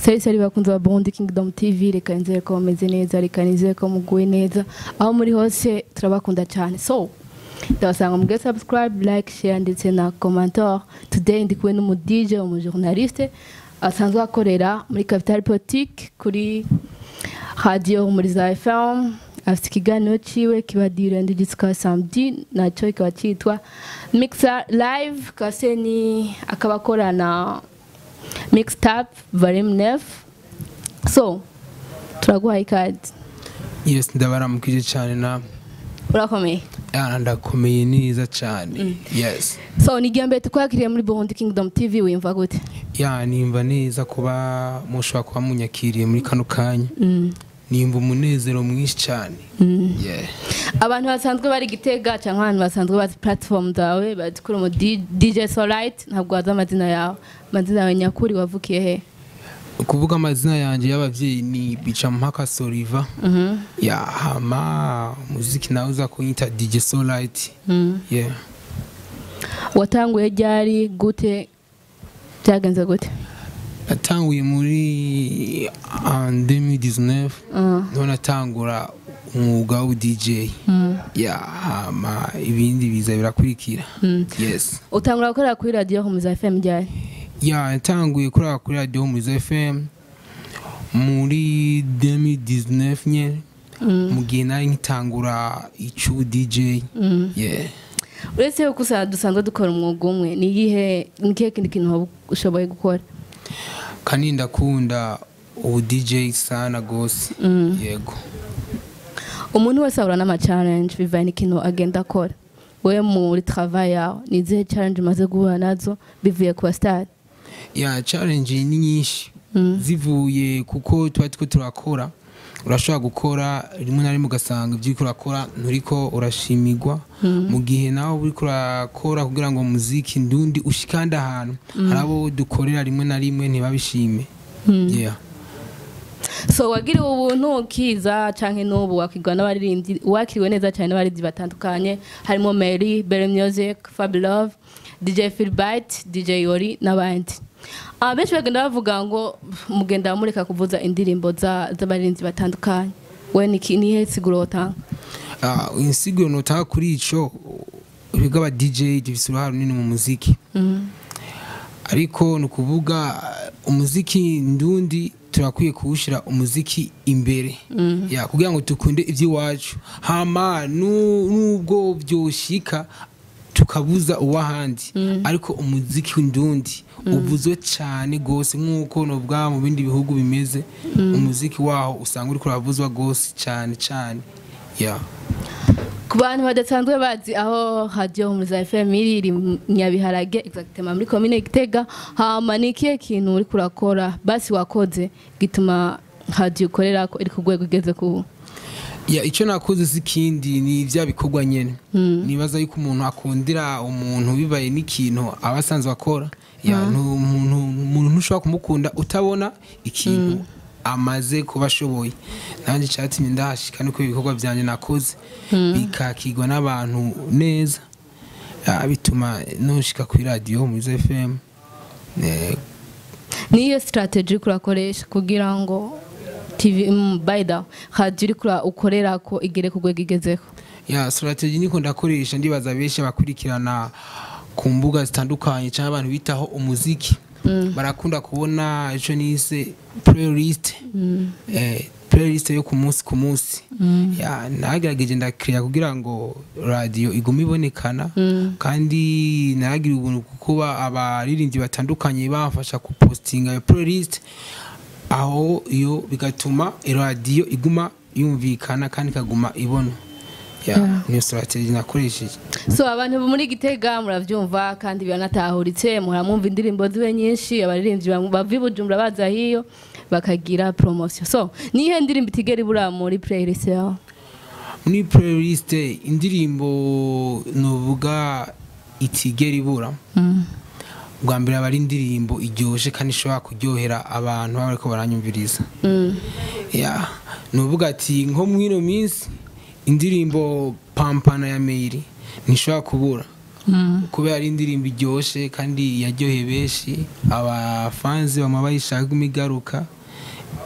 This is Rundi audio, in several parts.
Sari bakunze ba Burundi Kingdom TV reka nzere ko bameze neza reka nizere ko muguwe neza aho muri hose turabakunda cyane so ndabasanga muge subscribe like share ndetse na commentaire today ndi kuwe n'umu DJ umu journaliste asanzwe akorera muri Capital Politique kuri radio muri za FM afite ikiganiro ciwe kibadira ndigitsika samedi nacyo kikaba cyitwa Mixer Live kaseni akabakorana mixtape volume 9 so turaguha ikadi yes ndabaramukije cyane na urakomeye ndakomeye neza cyane yes so ni giambe tukwakiriye muri Burundi Kingdom TV wimva gute nimva neza kuba mushwa kwa munyakiriye muri kano kanya nimba umunezero mwinshi cyane abantu basanzwe bari Gitega cyangwa abantu basanzwe bazi platform zawe badikura mu DJ Solight ntabwo waza amazina yawe amazina yawe nyakuri wavukiye he kuvuga amazina yanjye y'abavyeyi ni bica mpaka Soliva hama muziki nawe uza kunyita DJ Solight watanguye ryari gute byagenze gute natanguye muri 2019 niho natangura umwuga wa DJ hama ibindi biza birakurikira yes utangura gukora kuri radio Humuza FM ryari natanguye gukora kuri radio Humuza FM muri 2019 nye mu gihe nari nkitangura icu DJ uretse yuko dusanzwe dukora umwuga umwe ni iyihe nikihe kindi kintu ushoboye gukora kandi ndakunda ubu DJ sana gose yego umuntu wese ahura n'ama challenge bivaye n'ikintu agenda akora wewe muri travail yawe ni izihe challenge umaze guhura nazo bivuye ku start challenge ni nyinshi zivuye kuko tuba turakora urashobora gukora rimwe na rimwe ugasanga ibyo urakora nturiko urashimigwa mu gihe nawe uri kurakora kugira ngo muziki ndundi ushikanda ahantu harabo dukorera rimwe na rimwe ntibabishime so wagira ubuntu ukiza canke n'ubu wakigwa n'abaririmbyi wakiriwe neza cyane n'abaririmbyi batandukanye harimo Meili, Berry Music, Fab Love, DJ Philbert, DJ Yori n'abandi benshi bagenda bavuga ngo mugenda mureka kuvuza indirimbo z'abaririmbyi batandukanye we nihe siguro utanga insiguro notanga kuri ico biga ba DJ difise uruhare runini mu muziki ariko nukuvuga umuziki ndundi turakwiye kuwushira umuziki imbere kugira ngo tukunde ivy'iwacu hama nubwo byoshika tukabuza uwahandi ariko umuziki ndundi ubuzwe cyane gose nkuko no bwa mu bindi bihugu bimeze umuziki waho usanga uri kuravuzwa gose cyane ku bantu badasanzwe bazi aho radio Humuza FM iri Nyabiharage exactement muri commune Gitega hama nikiye kintu uri kurakora basi wakoze gituma radio ukorera ko iri ku rwego igeze ku icyo nakoze sikindi ni ivya bikorwa nyene nibaza yuko umuntu akundira umuntu bibaye n'ikintu abasanzwe akora umuntu ntushobora kumukunda utabona ikintu amaze kubashoboye nanje cyatimye ndahashika nuko ibikorwa byanje nakoze bikakigwa n'abantu neza bituma nushika kuri radio Humuza FM niyo strategy kurakoresha kugira ngo TV baida radio kura ukorera ko igere ku rwego igezeko strategy niko ndakoresha ndibaza benshi bakurikirana ku mbuga zitandukanye cyangwa abantu bitaho umuziki barakunda kubona ico nise playlist yo ku munsi nagerageje ndakiriya kugira ngo radio igume ibonekana kandi naragira ubuntu kuba abaririmbyi batandukanye bafasha ku postinga iyo playlist aho iyo bigatuma radio iguma yumvikana kandi kaguma ibona niyo strategy nakoresheje so abantu muri Gitega muravyumva kandi biranatahuritse muramwumva indirimbo ziwe nyinshi abaririmbyi bavibujumbura baza hiyo bakagira promotion so nihe ndirimbo itigera ibura muri playlist yawe muri playlist indirimbo novuga itigera ibura bwa mbere abari indirimbo iryoshe kandi ishobora kuryohera abantu bariko baranyumviriza novuga ati nko mwino minsi indirimbo pampana ya Meili nishobora kubura kubera ari indirimbo iryoshe kandi yaryoheye benshi abafanzi bama bayishaka imigaruka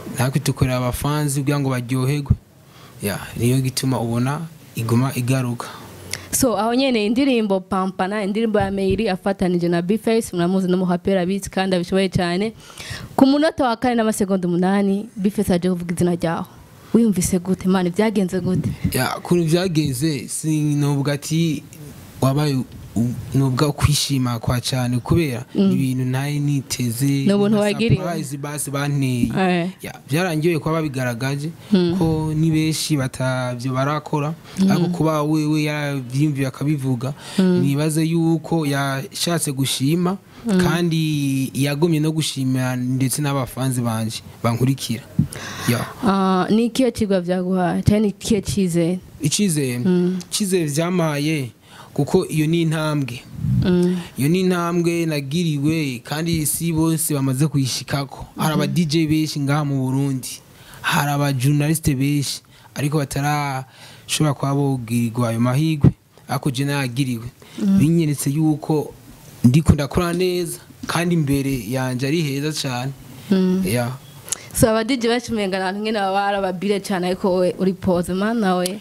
natwe dukorera abafanzi kugira ngo baryoherwe niyo gituma ubona iguma igaruka. So aho nyene indirimbo Pampana, indirimbo ya Meili afatanije na B-Face, muramuzi no muhapera beats kandi abishoboye cyane. Ku munota wa 4 n'amasegonda 8 B-Face aje kuvuga izina ryaho. Wiyumvise gute man, byagenze gute? Kuntu byagenze sinubwa ati wabaye nubwo kwishima kwa cyane kubera ibintu naye niteze n'ubuntu wagiriwe surprise basi banteye byarangiye kwa babigaragaje ko ni beshi batavyo barakora ariko kuba wewe yaravyimviye akabivuga nibaze yuko yashatse gushima kandi yagomye no gushimira ndetse n'abafanzi banje bankurikira. Ni ikihe kigwa vyaguhaye cyane ikihe icizere vyamaye kuko iyo ni intambwe nagiriwe kandi si bose bamaze kuyishikako. Hari aba DJ benshi ngaha mu Burundi, hari aba journaliste benshi ariko batarashobora kuba bogirirwa ayo mahigwe ariko je nagiriwe binyeretse yuko ndiko ndakora neza kandi imbere yanje ari heza cyane. So aba DJ bacumenga nantu ngene baba arababire cyane ariko uri pose man nawe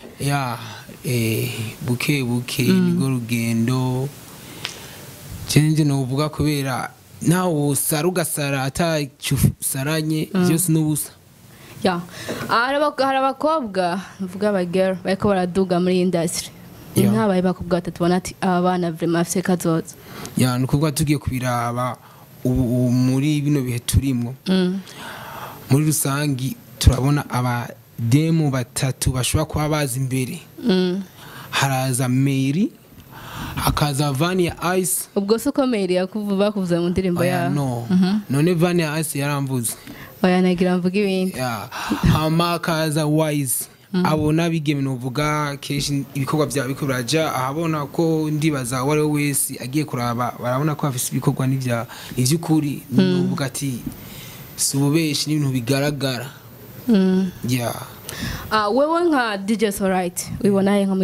buke nigo rugendo cyenje no uvuga kubera nawo sarugasara atacusaranye byose n'ubusa. Hari abakobwa mvuga aba girl bariko baraduga muri industry ntabaye bakobwa batatu bona ati aba bana vraiment afise kazoza. Nukuvuga tugiye kubiraba muri bino bihe turimo muri rusangi turabona aba demo batatu bashobora kuba bazi imbere. Haraza Meili, hakaza Vania Ice. Ubwo suko Meili yakuvuba kuvuza mu ndirimbo ya none Vania Ice yaramvuze nagira mvuga ibindi. Hama kaza Wise abona bigeme novuga keshi ibikorwa bya bikuraja ahabona ko ndibaza wari wese agiye kuraba barabona ko afise ibikorwa n'ivyukuri novuga ati sububeshi n'ibintu bigaragara. Wewe nka DJ Solight wibonaye nka muri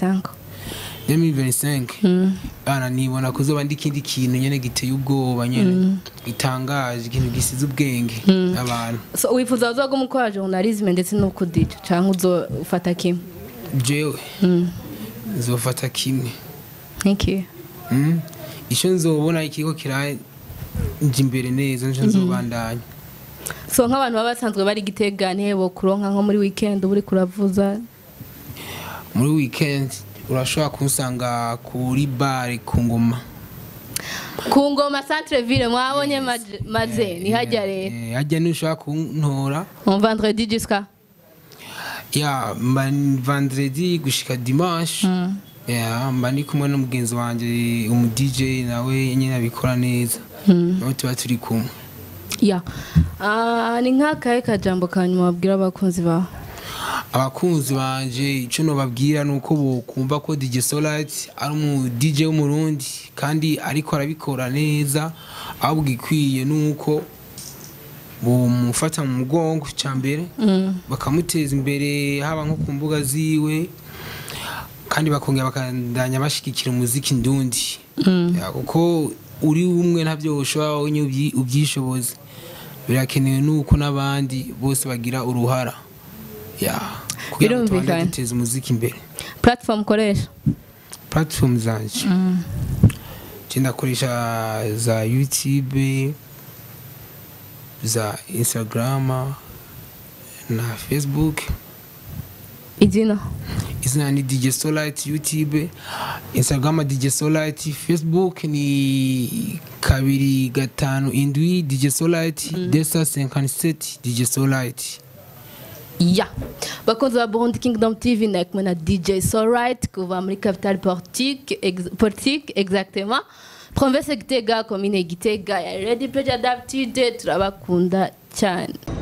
2025 nibona kuzoba ndikindi kintu nyene giteye ubwoba nyene gitangaje ikintu gisize ubwenge abantu. So wifuza uzoga mukora journalism ndetse no ku DJ canke uzofata kimwe? Jewe nzofata kimwe. Thank you. Isho nzobona ikiko kiraje imbere neza nzobandanya. So nk'abantu baba basanzwe bari gitegane bo kuronka nko muri weekend uri kuravuza muri weekend urashobora kunsanga kuri bar ku ngoma centre ville mwabonye maze ni hajya rero hajya nushaka kuntora vendredi jusqu'à vendredi gushika dimanche mba ni kumwe n'umugenzi wanje umu DJ nawe nyine abikora neza nawe tuba turi kumwe. Ni nk'akahe kajambo kanyuma babwira abakunzi bawe? Abakunzi banje ico no babwira nuko bokumva ko DJ Solight ari umu DJ w'umurundi kandi ariko arabikora neza ahubwo ikwiye nuko mufata mu mugongo cyambere bakamuteza imbere haba nko ku mbuga ziwe kandi bakongera bakandanya bashikikira umuziki ndundi kuko uri umwe ntavyo ushobora ubyishoboze birakenewe nuko nabandi bose bagira uruhara kugira ngo twanditeze umuziki imbere. Platform koresha? Platform zanje cyenda koresha za YouTube, za Instagram na Facebook. Izina ni DJ Solight, YouTube, Instagram DJ Solight, Facebook ni 257 DJ Solight, 257 DJ Solight. Bakunzi ba Burundi Kingdom TV na kumwe na DJ Solight kuva muri capitale politique exactement province Gitega commune Gitega ya Ready Pleasure d'habitude turabakunda cyane.